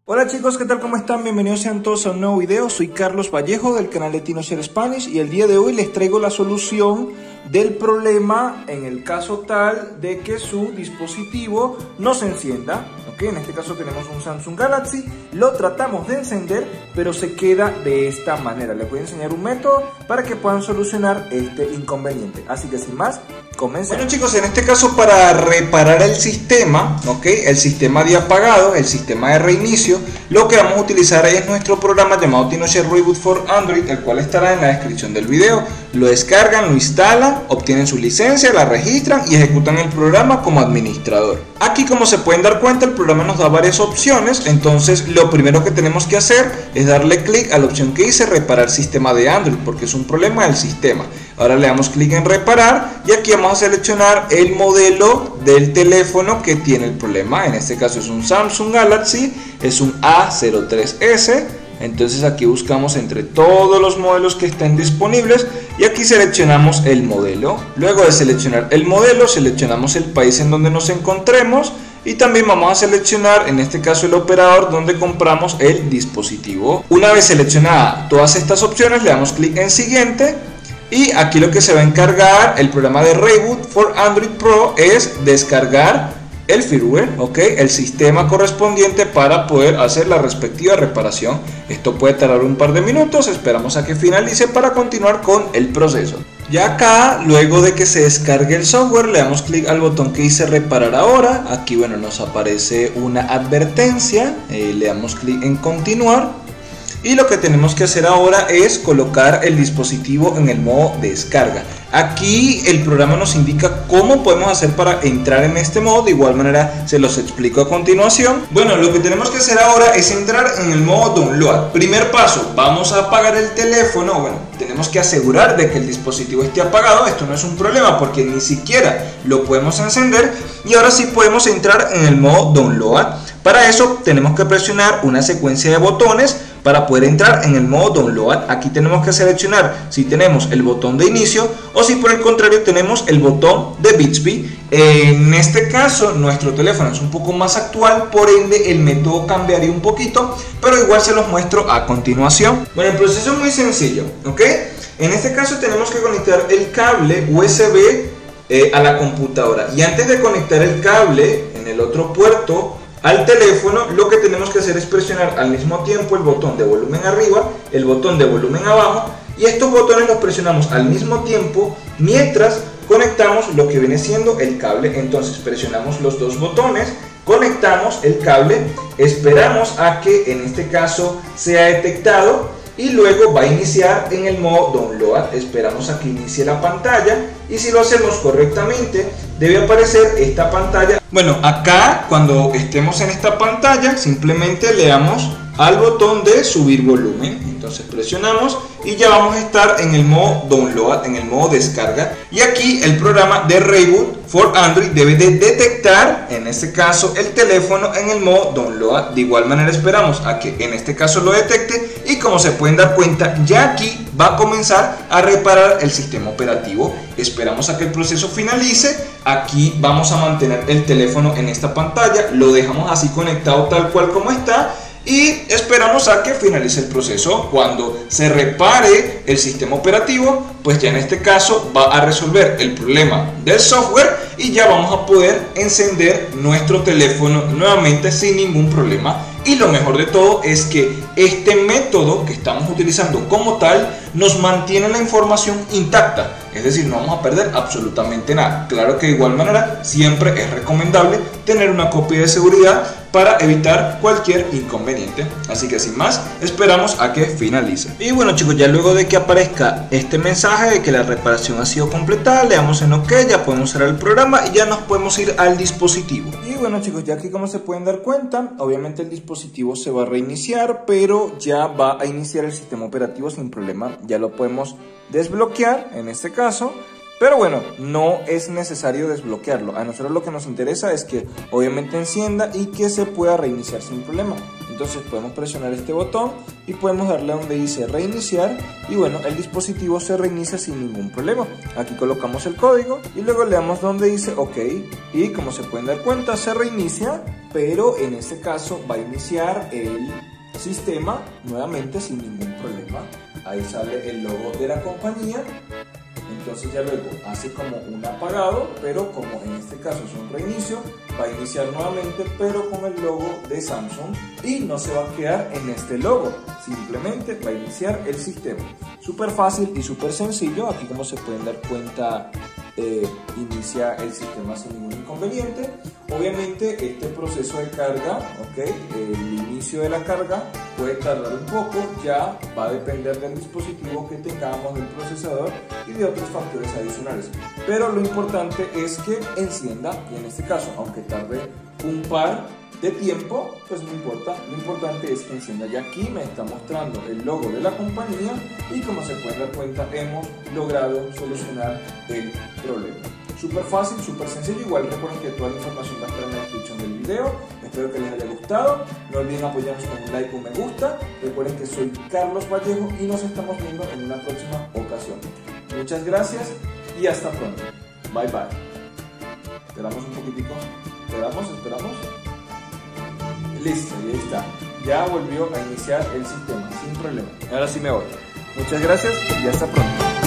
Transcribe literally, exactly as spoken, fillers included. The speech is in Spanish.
Hola chicos, ¿qué tal? ¿Cómo están? Bienvenidos sean todos a un nuevo video. Soy Carlos Vallejo del canal de TinoShare Spanish y el día de hoy les traigo la solución del problema en el caso tal de que su dispositivo no se encienda. ¿Ok? En este caso tenemos un Samsung Galaxy, lo tratamos de encender pero se queda de esta manera. Les voy a enseñar un método para que puedan solucionar este inconveniente. Así que sin más, comencemos. Bueno chicos, en este caso para reparar el sistema, ¿ok? El sistema de apagado, el sistema de reinicio, lo que vamos a utilizar es nuestro programa llamado TinoShare Reboot for Android, el cual estará en la descripción del video. Lo descargan, lo instalan, obtienen su licencia, la registran y ejecutan el programa como administrador. Aquí, como se pueden dar cuenta, el programa nos da varias opciones. Entonces lo primero que tenemos que hacer es darle clic a la opción que dice reparar sistema de Android, porque es un problema del sistema. Ahora le damos clic en reparar y aquí vamos a seleccionar el modelo del teléfono que tiene el problema. En este caso es un Samsung Galaxy, es un A cero tres S. Entonces aquí buscamos entre todos los modelos que estén disponibles y aquí seleccionamos el modelo. Luego de seleccionar el modelo, seleccionamos el país en donde nos encontremos y también vamos a seleccionar en este caso el operador donde compramos el dispositivo. Una vez seleccionadas todas estas opciones, le damos clic en siguiente. Y aquí lo que se va a encargar el programa de Reboot for Android Pro es descargar el firmware, ¿ok? El sistema correspondiente para poder hacer la respectiva reparación. Esto puede tardar un par de minutos, esperamos a que finalice para continuar con el proceso. Ya acá, luego de que se descargue el software, le damos clic al botón que dice reparar ahora. Aquí, bueno, nos aparece una advertencia, eh, le damos clic en continuar. Y lo que tenemos que hacer ahora es colocar el dispositivo en el modo descarga. Aquí el programa nos indica cómo podemos hacer para entrar en este modo. De igual manera se los explico a continuación. Bueno, lo que tenemos que hacer ahora es entrar en el modo download. Primer paso, vamos a apagar el teléfono. Bueno, tenemos que asegurar de que el dispositivo esté apagado. Esto no es un problema porque ni siquiera lo podemos encender. Y ahora sí podemos entrar en el modo download. Para eso tenemos que presionar una secuencia de botones para poder entrar en el modo download. Aquí tenemos que seleccionar si tenemos el botón de inicio o si por el contrario tenemos el botón de Bixby. En este caso nuestro teléfono es un poco más actual, por ende el método cambiaría un poquito, pero igual se los muestro a continuación. Bueno, el proceso es muy sencillo, ¿ok? En este caso tenemos que conectar el cable U S B eh, a la computadora, y antes de conectar el cable en el otro puerto al teléfono, lo que tenemos que hacer es presionar al mismo tiempo el botón de volumen arriba, el botón de volumen abajo, y estos botones los presionamos al mismo tiempo mientras conectamos lo que viene siendo el cable. Entonces presionamos los dos botones, conectamos el cable, esperamos a que en este caso sea detectado y luego va a iniciar en el modo download. Esperamos a que inicie la pantalla y si lo hacemos correctamente debe aparecer esta pantalla. Bueno, acá cuando estemos en esta pantalla simplemente le damos al botón de subir volumen, entonces presionamos y ya vamos a estar en el modo download, en el modo descarga, y aquí el programa de Reboot for Android debe de detectar en este caso el teléfono en el modo download. De igual manera esperamos a que en este caso lo detecte y como se pueden dar cuenta ya aquí va a comenzar a reparar el sistema operativo. Esperamos a que el proceso finalice. Aquí vamos a mantener el teléfono en esta pantalla, lo dejamos así conectado tal cual como está y esperamos a que finalice el proceso. Cuando se repare el sistema operativo, pues ya en este caso va a resolver el problema del software y ya vamos a poder encender nuestro teléfono nuevamente sin ningún problema. Y lo mejor de todo es que este método que estamos utilizando como tal nos mantiene la información intacta, es decir, no vamos a perder absolutamente nada. Claro que de igual manera siempre es recomendable tener una copia de seguridad para evitar cualquier inconveniente. Así que sin más, esperamos a que finalice. Y bueno chicos, ya luego de que aparezca este mensaje de que la reparación ha sido completada, le damos en OK, ya podemos cerrar el programa y ya nos podemos ir al dispositivo. Y bueno chicos, ya aquí como se pueden dar cuenta, obviamente el dispositivo se va a reiniciar, pero ya va a iniciar el sistema operativo sin problema. Ya lo podemos desbloquear en este caso. Pero bueno, no es necesario desbloquearlo. A nosotros lo que nos interesa es que obviamente encienda y que se pueda reiniciar sin problema. Entonces podemos presionar este botón y podemos darle a donde dice reiniciar y bueno, el dispositivo se reinicia sin ningún problema. Aquí colocamos el código y luego le damos donde dice OK y como se pueden dar cuenta se reinicia pero en este caso va a iniciar el sistema nuevamente sin ningún problema. Ahí sale el logo de la compañía. Entonces ya luego hace como un apagado, pero como en este caso es un reinicio, va a iniciar nuevamente pero con el logo de Samsung y no se va a quedar en este logo, simplemente va a iniciar el sistema. Súper fácil y súper sencillo. Aquí, como se pueden dar cuenta, eh, inicia el sistema sin ningún inconveniente. Obviamente este proceso de carga, ¿okay? El inicio de la carga puede tardar un poco, ya va a depender del dispositivo que tengamos, del procesador y de otros factores adicionales, pero lo importante es que encienda, y en este caso, aunque tarde un par de tiempo, pues no importa, lo importante es que encienda. Y aquí me está mostrando el logo de la compañía y, como se pueden dar cuenta, hemos logrado solucionar el problema. Súper fácil, súper sencillo. Igual recuerden que toda la información va a estar en la descripción del video. Espero que les haya gustado. No olviden apoyarnos con un like o un me gusta. Recuerden que soy Carlos Vallejo y nos estamos viendo en una próxima ocasión. Muchas gracias y hasta pronto. Bye bye. Esperamos un poquitico. Esperamos, esperamos. Listo, y ahí está. Ya volvió a iniciar el sistema sin problema. Ahora sí me voy. Muchas gracias y hasta pronto.